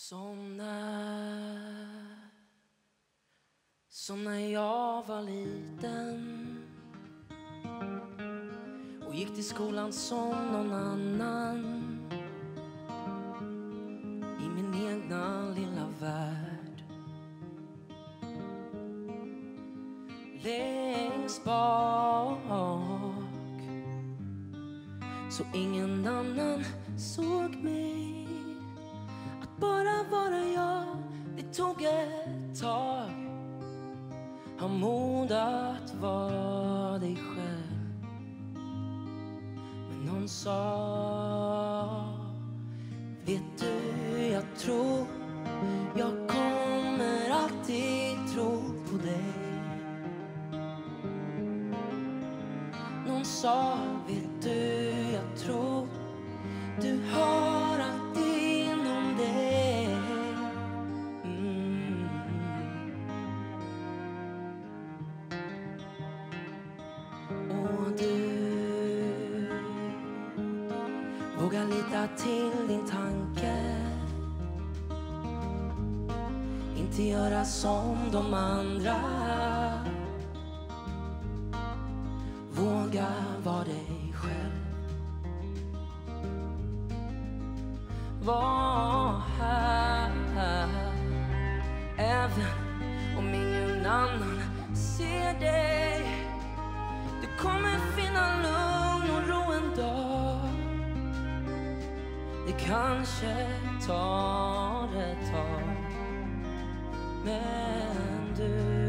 Som när jag var liten och gick till skolan som någon annan i min egna lilla värld. Längst bak så ingen annan såg mig. Att bara vara jag, det tog ett tag. Ha mod att vara dig själv. Men någon sa, vet du, jag tror jag kommer alltid tro på dig. Någon sa, vet du, jag tror du har allt inom dig. Och du vågar lita till din tanke, inte göra som de andra. Våga vara dig själv. Var här även om ingen annan ser dig. Du kommer finna lugn och ro en dag. Det kanske tar ett tag, men du